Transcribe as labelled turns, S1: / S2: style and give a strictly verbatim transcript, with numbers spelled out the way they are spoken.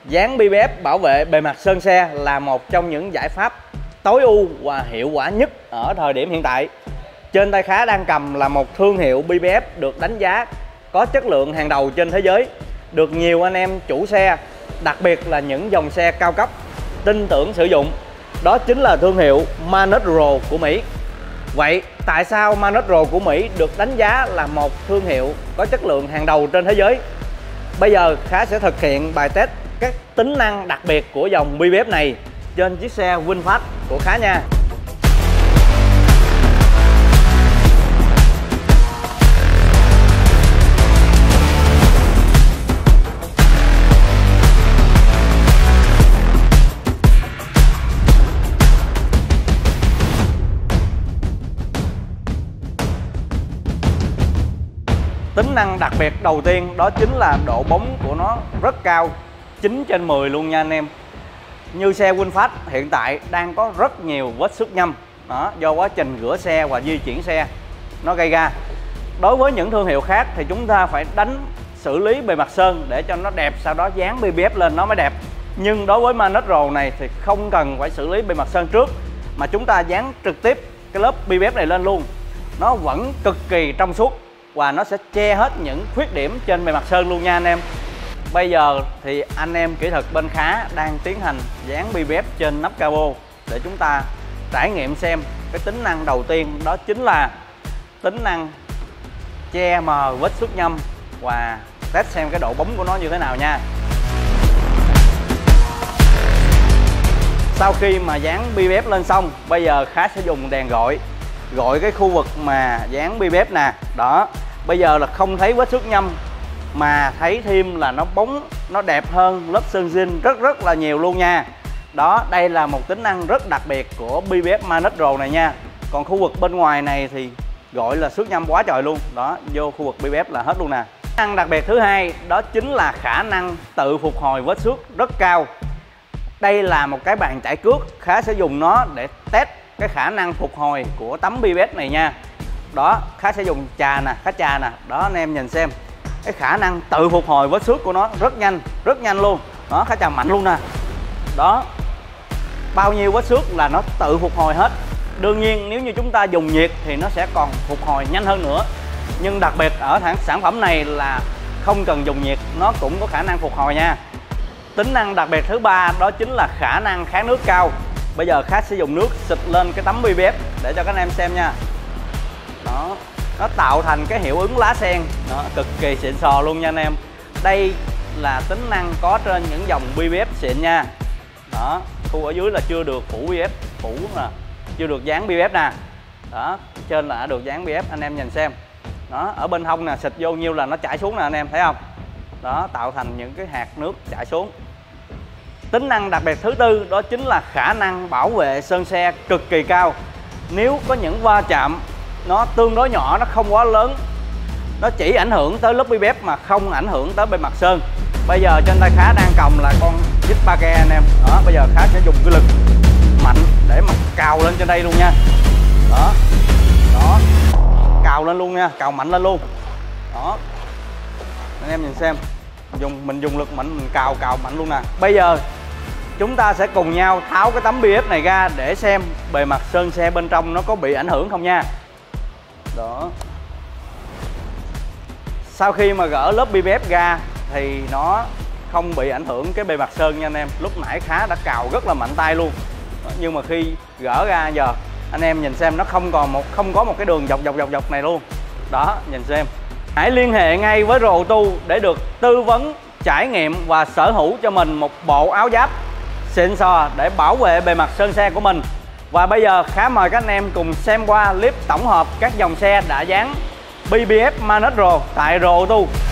S1: Dán bê bê ép bảo vệ bề mặt sơn xe là một trong những giải pháp tối ưu và hiệu quả nhất ở thời điểm hiện tại. Trên tay Khá đang cầm là một thương hiệu bê bê ép được đánh giá có chất lượng hàng đầu trên thế giới, được nhiều anh em chủ xe, đặc biệt là những dòng xe cao cấp tin tưởng sử dụng. Đó chính là thương hiệu Manarro của Mỹ. Vậy tại sao Manarro của Mỹ được đánh giá là một thương hiệu có chất lượng hàng đầu trên thế giới? Bây giờ Khá sẽ thực hiện bài test các tính năng đặc biệt của dòng bê bê ép này trên chiếc xe VinFast của Khá nha. Tính năng đặc biệt đầu tiên đó chính là độ bóng của nó rất cao, chín trên mười luôn nha anh em. Như xe VinFast hiện tại đang có rất nhiều vết xước nhâm đó, do quá trình rửa xe và di chuyển xe nó gây ra. Đối với những thương hiệu khác thì chúng ta phải đánh xử lý bề mặt sơn để cho nó đẹp, sau đó dán bê bê ép lên nó mới đẹp. Nhưng đối với Manarro này thì không cần phải xử lý bề mặt sơn trước, mà chúng ta dán trực tiếp cái lớp bê bê ép này lên luôn. Nó vẫn cực kỳ trong suốt và nó sẽ che hết những khuyết điểm trên bề mặt sơn luôn nha anh em. Bây giờ thì anh em kỹ thuật bên Khá đang tiến hành dán bê bê ép trên nắp capo để chúng ta trải nghiệm xem cái tính năng đầu tiên, đó chính là tính năng che mờ vết xước nhâm và test xem cái độ bóng của nó như thế nào nha. Sau khi mà dán bê bê ép lên xong, bây giờ Khá sẽ dùng đèn gọi gọi cái khu vực mà dán bê bê ép nè. Đó, bây giờ là không thấy vết xước nhâm mà thấy thêm là nó bóng, nó đẹp hơn lớp sơn zin rất rất là nhiều luôn nha. Đó, đây là một tính năng rất đặc biệt của bê bê ép Manarro này nha. Còn khu vực bên ngoài này thì gọi là xước nhâm quá trời luôn. Đó, vô khu vực bê bê ép là hết luôn nè. Tính năng đặc biệt thứ hai đó chính là khả năng tự phục hồi vết xước rất cao. Đây là một cái bàn chải cước, Khá sẽ dùng nó để test cái khả năng phục hồi của tấm bê bê ép này nha. Đó, Khá sẽ dùng chà nè, Khá chà nè. Đó, anh em nhìn xem cái khả năng tự phục hồi vết xước của nó rất nhanh, rất nhanh luôn. Đó, Khá chà mạnh luôn nè. Đó, bao nhiêu vết xước là nó tự phục hồi hết. Đương nhiên nếu như chúng ta dùng nhiệt thì nó sẽ còn phục hồi nhanh hơn nữa. Nhưng đặc biệt ở thằng sản phẩm này là không cần dùng nhiệt, nó cũng có khả năng phục hồi nha. Tính năng đặc biệt thứ ba đó chính là khả năng kháng nước cao. Bây giờ Khá sẽ dùng nước xịt lên cái tấm bê bê ép để cho các anh em xem nha. Đó, nó tạo thành cái hiệu ứng lá sen. Đó, cực kỳ xịn sò luôn nha anh em. Đây là tính năng có trên những dòng bê bê ép xịn nha. Đó, khu ở dưới là chưa được phủ bê bê ép, phủ nè, chưa được dán bê bê ép nè. Đó, trên là đã được dán bê bê ép, anh em nhìn xem. Đó, ở bên hông nè, xịt vô nhiêu là nó chảy xuống nè anh em thấy không? Đó, tạo thành những cái hạt nước chảy xuống. Tính năng đặc biệt thứ tư đó chính là khả năng bảo vệ sơn xe cực kỳ cao. Nếu có những va chạm nó tương đối nhỏ, nó không quá lớn, nó chỉ ảnh hưởng tới lớp bê bê ép mà không ảnh hưởng tới bề mặt sơn. Bây giờ trên tay Khá đang cầm là con Jeep ba ke anh em. Đó, bây giờ Khá sẽ dùng cái lực mạnh để mà cào lên trên đây luôn nha. Đó, đó, cào lên luôn nha, cào mạnh lên luôn. Đó, anh em nhìn xem, dùng mình dùng lực mạnh, mình cào cào mạnh luôn nè. Bây giờ chúng ta sẽ cùng nhau tháo cái tấm bê bê ép này ra để xem bề mặt sơn xe bên trong nó có bị ảnh hưởng không nha. Đó, sau khi mà gỡ lớp bê bê ép ra thì nó không bị ảnh hưởng cái bề mặt sơn nha anh em. Lúc nãy Khá đã cào rất là mạnh tay luôn. Đó, nhưng mà khi gỡ ra giờ anh em nhìn xem nó không còn một không có một cái đường dọc dọc dọc dọc này luôn. Đó, nhìn xem. Hãy liên hệ ngay với Rồ Auto để được tư vấn, trải nghiệm và sở hữu cho mình một bộ áo giáp xịn sò để bảo vệ bề mặt sơn xe của mình. Và bây giờ Khá mời các anh em cùng xem qua clip tổng hợp các dòng xe đã dán bê bê ép Manarro tại Rồ Auto.